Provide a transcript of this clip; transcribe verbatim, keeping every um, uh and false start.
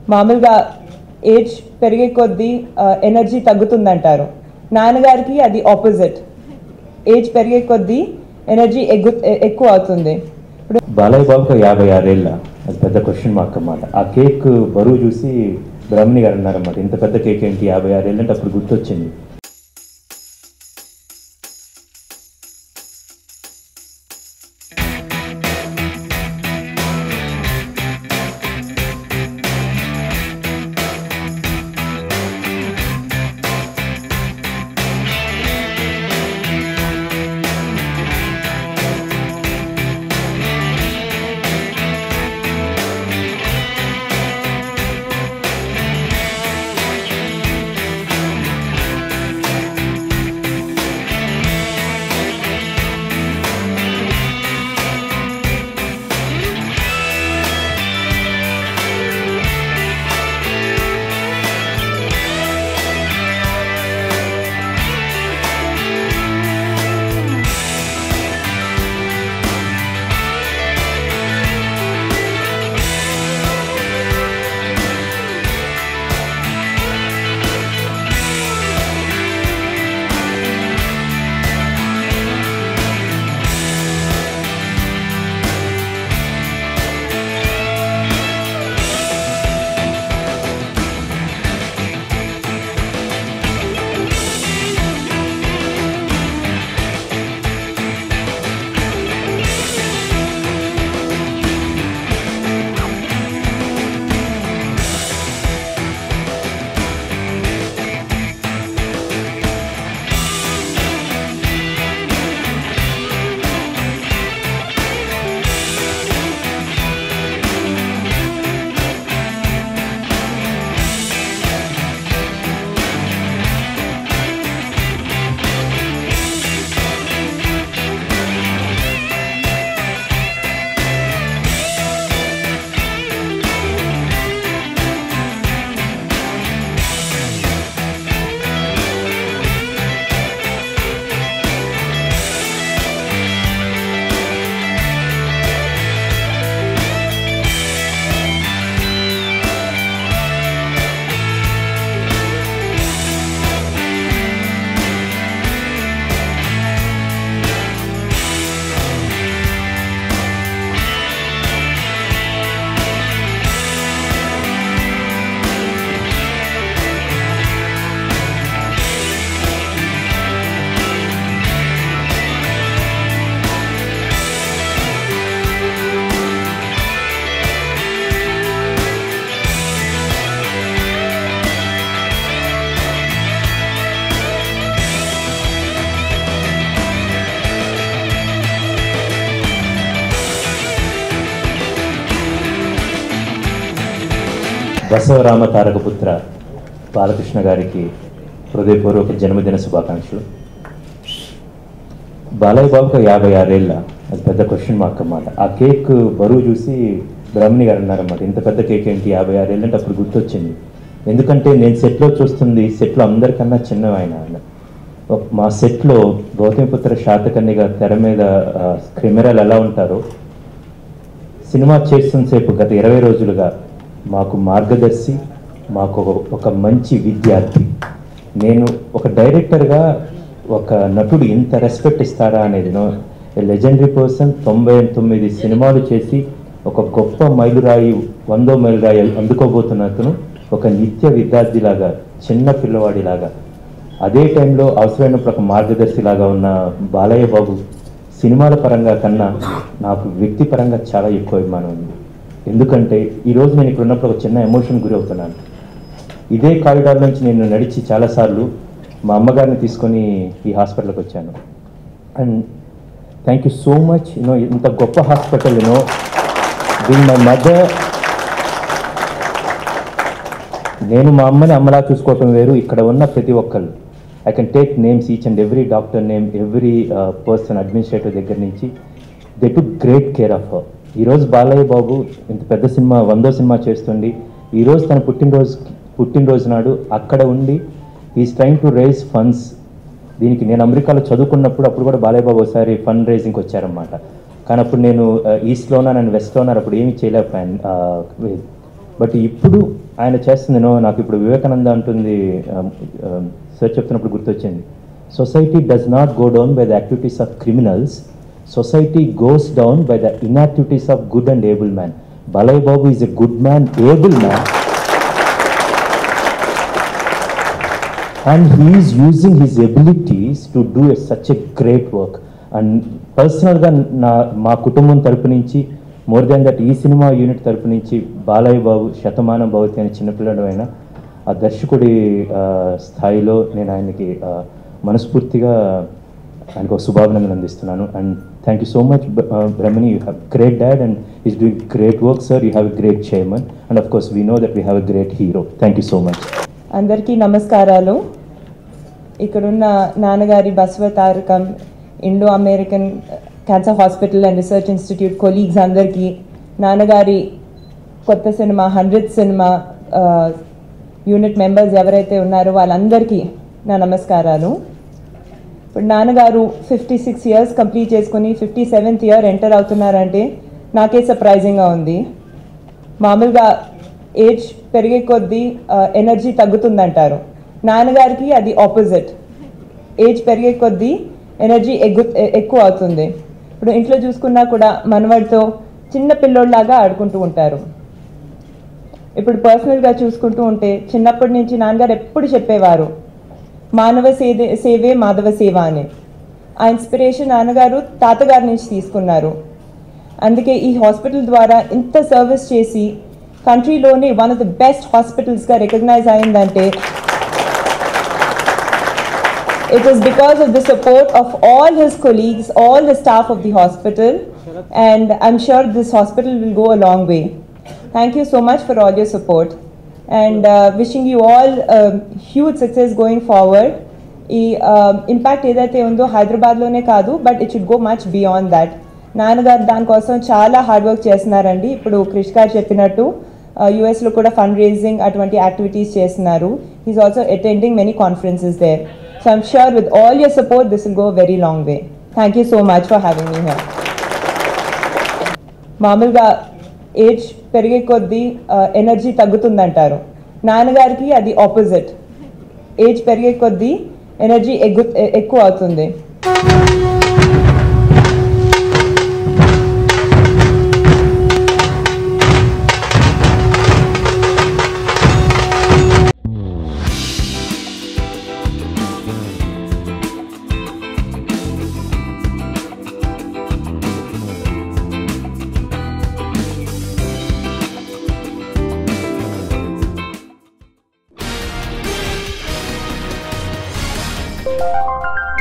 మామూలుగా ఏజ్ పెరిగే కొద్దీ ఎనర్జీ తగ్గుతుందంటారు. నాన్నగారికి అది ఆపోజిట్, ఏజ్ పెరిగే కొద్దీ ఎనర్జీ ఎగ్గు ఎక్కువ అవుతుంది. ఇప్పుడు బాలయ్య బాబుకి యాభై ఆరేళ్ళ, అది పెద్ద క్వశ్చన్ మార్క్ అన్నమాట. ఆ కేక్ బరువు చూసి బ్రహ్మణి గారు అన్నారన్నమాట, ఇంత పెద్ద కేక్ ఏంటి యాభై ఆరేళ్ళు అంటే అప్పుడు గుర్తొచ్చింది. బసవరామ తారకపుత్ర బాలకృష్ణ గారికి హృదయపూర్వక జన్మదిన శుభాకాంక్షలు. బాలయ్య బాబుకి యాభై ఆరేళ్ళ, అది పెద్ద క్వశ్చన్ మార్క్ అన్నమాట. ఆ కేక్ బరువు చూసి బ్రహ్మణి గారు అన్నారన్నమాట, ఇంత పెద్ద కేక్ ఏంటి యాభై ఆరేళ్ళు అంటే అప్పుడు గుర్తొచ్చింది. ఎందుకంటే నేను సెట్లో చూస్తుంది, సెట్లో అందరికన్నా చిన్న ఆయన. మా సెట్లో గౌతమిపుత్ర శాతకర్ణిగా తెర మీద కెమెరాలు ఎలా ఉంటారో, సినిమా చేస్తున్నసేపు గత ఇరవై రోజులుగా మాకు మార్గదర్శి, మాకు ఒక మంచి విద్యార్థి. నేను ఒక డైరెక్టర్గా ఒక నటుడు ఇంత రెస్పెక్ట్ ఇస్తారా అనేది, లెజెండరీ పర్సన్, తొంభై తొమ్మిది సినిమాలు చేసి ఒక గొప్ప మైలురాయి, వందో మైలురాయి అందుకోబోతున్న అతను ఒక నిత్య విద్యార్థిలాగా, చిన్న పిల్లవాడిలాగా, అదే టైంలో అవసరమైనప్పుడు ఒక మార్గదర్శిలాగా ఉన్న బాలయ్య బాబు సినిమాల పరంగా కన్నా నాకు వ్యక్తిపరంగా చాలా ఎక్కువ అభిమానం ఉంది. ఎందుకంటే ఈరోజు నేను ఇక్కడ ఉన్నప్పుడు ఒక చిన్న ఎమోషన్ గురి అవుతున్నాను. ఇదే కారిడార్ నుంచి నేను నడిచి చాలాసార్లు మా అమ్మగారిని తీసుకొని ఈ హాస్పిటల్కి వచ్చాను. And thank you so much. You know ఇంత గొప్ప hospital, you know being my mother, నేను మా అమ్మని అమ్మలా చూసుకోవటం వేరు, ఇక్కడ ఉన్న ప్రతి ఒక్కళ్ళు I can take names, each and every doctor name, every person, administrative దగ్గర నుంచి, they took great care of her. ఈరోజు బాలయ్య బాబు ఇంత పెద్ద సినిమా, వందో సినిమా చేస్తుండి, ఈరోజు తన పుట్టినరోజు పుట్టినరోజు నాడు అక్కడ ఉండి is trying to raise funds. దీనికి నేను అమెరికాలో చదువుకున్నప్పుడు అప్పుడు కూడా బాలయ్య బాబు ఒకసారి ఫండ్ రైజింగ్కి వచ్చారన్నమాట. కానీ అప్పుడు నేను ఈస్ట్లో ఉన్నాను, నేను వెస్ట్లో ఉన్నారు, అప్పుడు ఏమీ చేయలేకపోయాను. బట్ ఇప్పుడు ఆయన చేస్తుందినో నాకు ఇప్పుడు వివేకానంద అంటుంది సార్ చెప్తున్నప్పుడు గుర్తొచ్చింది. Society does not go down by the activities of criminals, society goes down by the inactivities of good and able man. Balayya Babu is a good man, able man, and he is using his abilities to do a such a great work. And పర్సనల్గా నా మా కుటుంబం తరపు నుంచి, more than that ఈ cinema unit తరపు నుంచి బాలయ్య బాబు శతమానం భవతి అనే చిన్నపిల్లడు అయిన ఆ దర్శకుడి స్థాయిలో నేను ఆయనకి మనస్ఫూర్తిగా ఆయనకు ఒక శుభాభినందనలు అందిస్తున్నాను. And thank you so much Brahmani, you have great dad and is doing great work sir. You have a great chairman and of course we know that we have a great hero. Thank you so much. అందరికీ నమస్కారాలు. ఇక్కడున్న నాన్నగారి Basavatarakam Indo American cancer hospital and research institute colleagues అందరికీ, నాన్నగారి కొత్త cinema hundred cinema unit members ఎవరైతే ఉన్నారో వాళ్ళందరికీ నా నమస్కారాలు. ఇప్పుడు నాన్నగారు ఫిఫ్టీ సిక్స్ ఇయర్స్ కంప్లీట్ చేసుకుని ఫిఫ్టీ సెవెంత్ ఇయర్ ఎంటర్ అవుతున్నారంటే నాకే సర్ప్రైజింగ్గా ఉంది. మామూలుగా ఏజ్ పెరిగే కొద్దీ ఎనర్జీ తగ్గుతుందంటారు. నాన్నగారికి అది ఆపోజిట్. ఏజ్ పెరిగే కొద్దీ ఎనర్జీ ఎగ్గు ఎక్కువ అవుతుంది. ఇప్పుడు ఇంట్లో చూసుకున్నా కూడా మనవాడితో చిన్న పిల్లోళ్ళలాగా ఆడుకుంటూ ఉంటారు. ఇప్పుడు పర్సనల్గా చూసుకుంటూ ఉంటే చిన్నప్పటి నుంచి నాన్నగారు ఎప్పుడు చెప్పేవారు మానవ సేవే సేవే మాధవ సేవ అని. ఆ ఇన్స్పిరేషన్ నాన్నగారు తాతగారి నుంచి తీసుకున్నారు. అందుకే ఈ హాస్పిటల్ ద్వారా ఇంత సర్వీస్ చేసి కంట్రీలోనే వన్ ఆఫ్ ద బెస్ట్ హాస్పిటల్స్గా రికగ్నైజ్ అయిందంటే it is because of the support of all his colleagues, all the staff of the hospital, and I'm sure this hospital will go a long way. Thank you so much for all your support, and uh, wishing you all uh, huge success going forward. ఈ impact ఏదైతే ఉందో హైదరాబాద్లోనే కాదు, but it should go much beyond that. నాన్నగారు దానికోసం చాలా hard work చేస్తున్నారండి. ఇప్పుడు క్రిష్ గారు చెప్పినట్టు యూఎస్లో కూడా ఫండ్ రేజింగ్ అటువంటి యాక్టివిటీస్ చేస్తున్నారు. He's also attending many conferences there. So I'm sure with all your support, this will go a very long way. Thank you so much for having me here. మామూలుగా age పెరిగే కొద్దీ energy తగ్గుతుందంటారు. నాన్నగారికి అది opposite. Age పెరిగే కొద్దీ energy egg ఎక్కువ అవుతుంది. you